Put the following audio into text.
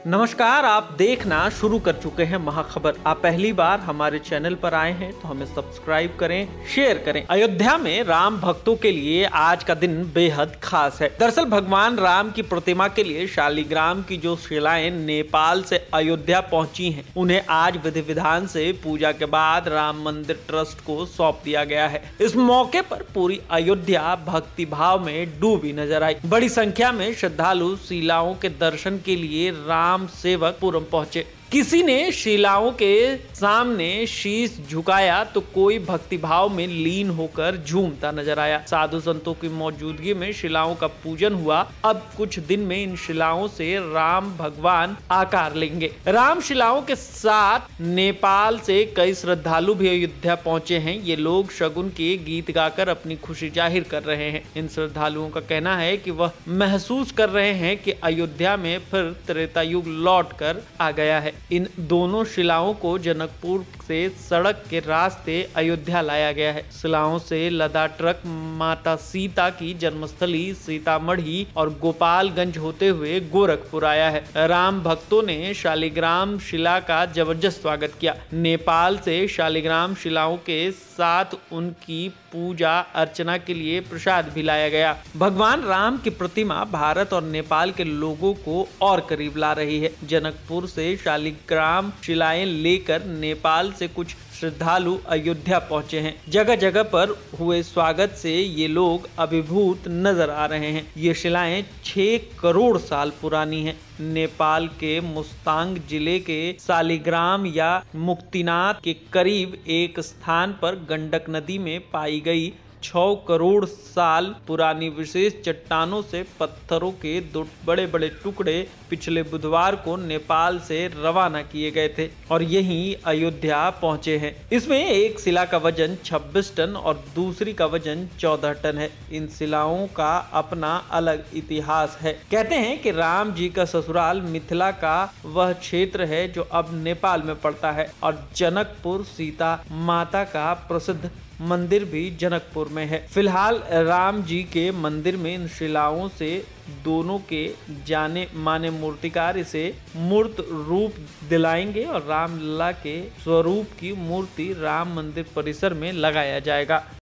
नमस्कार, आप देखना शुरू कर चुके हैं महाखबर। आप पहली बार हमारे चैनल पर आए हैं तो हमें सब्सक्राइब करें, शेयर करें। अयोध्या में राम भक्तों के लिए आज का दिन बेहद खास है। दरअसल भगवान राम की प्रतिमा के लिए शालिग्राम की जो शिलाएं नेपाल से अयोध्या पहुंची हैं, उन्हें आज विधि विधान से पूजा के बाद राम मंदिर ट्रस्ट को सौंप दिया गया है। इस मौके पर पूरी अयोध्या भक्ति भाव में डूबी नजर आई। बड़ी संख्या में श्रद्धालु शिलाओं के दर्शन के लिए राम सेवक पुरम पहुंचे। किसी ने शिलाओं के सामने शीश झुकाया तो कोई भक्ति भाव में लीन होकर झूमता नजर आया। साधु संतों की मौजूदगी में शिलाओं का पूजन हुआ। अब कुछ दिन में इन शिलाओं से राम भगवान आकार लेंगे। राम शिलाओं के साथ नेपाल से कई श्रद्धालु भी अयोध्या पहुंचे हैं। ये लोग शगुन के गीत गाकर अपनी खुशी जाहिर कर रहे हैं। इन श्रद्धालुओं का कहना है कि वह महसूस कर रहे हैं कि अयोध्या में फिर त्रेता युग लौट कर आ गया है। इन दोनों शिलाओं को जनकपुर से सड़क के रास्ते अयोध्या लाया गया है। शिलाओं से लदा ट्रक माता सीता की जन्मस्थली सीतामढ़ी और गोपालगंज होते हुए गोरखपुर आया है। राम भक्तों ने शालिग्राम शिला का जबरदस्त स्वागत किया। नेपाल से शालिग्राम शिलाओं के साथ उनकी पूजा अर्चना के लिए प्रसाद भी लाया गया। भगवान राम की प्रतिमा भारत और नेपाल के लोगों को और करीब ला रही है। जनकपुर से शालिग्राम शिलाएं लेकर नेपाल से कुछ श्रद्धालु अयोध्या पहुंचे हैं। जगह जगह पर हुए स्वागत से ये लोग अभिभूत नजर आ रहे हैं। ये शिलाएं 6 करोड़ साल पुरानी हैं। नेपाल के मुस्तांग जिले के शालिग्राम या मुक्तिनाथ के करीब एक स्थान पर गंडक नदी में पाई गई 6 करोड़ साल पुरानी विशेष चट्टानों से पत्थरों के 2 बड़े बड़े टुकड़े पिछले बुधवार को नेपाल से रवाना किए गए थे और यहीं अयोध्या पहुंचे हैं। इसमें एक शिला का वजन 26 टन और दूसरी का वजन 14 टन है। इन शिलाओं का अपना अलग इतिहास है। कहते हैं कि राम जी का ससुराल मिथिला का वह क्षेत्र है जो अब नेपाल में पड़ता है और जनकपुर सीता माता का प्रसिद्ध मंदिर भी जनकपुर में है। फिलहाल राम जी के मंदिर में इन शिलाओं से दोनों के जाने माने मूर्तिकार इसे मूर्त रूप दिलाएंगे और रामलला के स्वरूप की मूर्ति राम मंदिर परिसर में लगाया जाएगा।